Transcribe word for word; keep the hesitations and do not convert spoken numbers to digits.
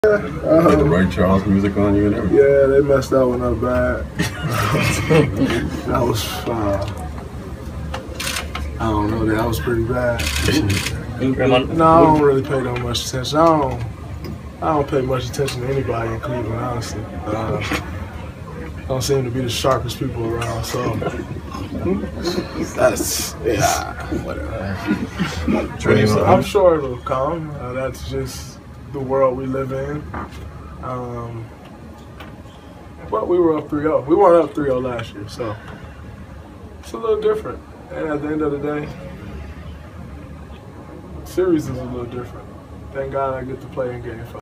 Uh, Put the Ray Charles music on you and everything. Yeah, they messed that one up bad. That was, uh, I don't know, that was pretty bad. No, I don't really pay that much attention. I don't, I don't pay much attention to anybody in Cleveland, honestly. Uh, don't seem to be the sharpest people around, so that's, yeah, whatever. Draymond. I'm sure it'll come. Uh, that's just the world we live in. Um, but we were up three oh. We weren't up three oh last year, so it's a little different. And at the end of the day, series is a little different. Thank God I get to play in game five.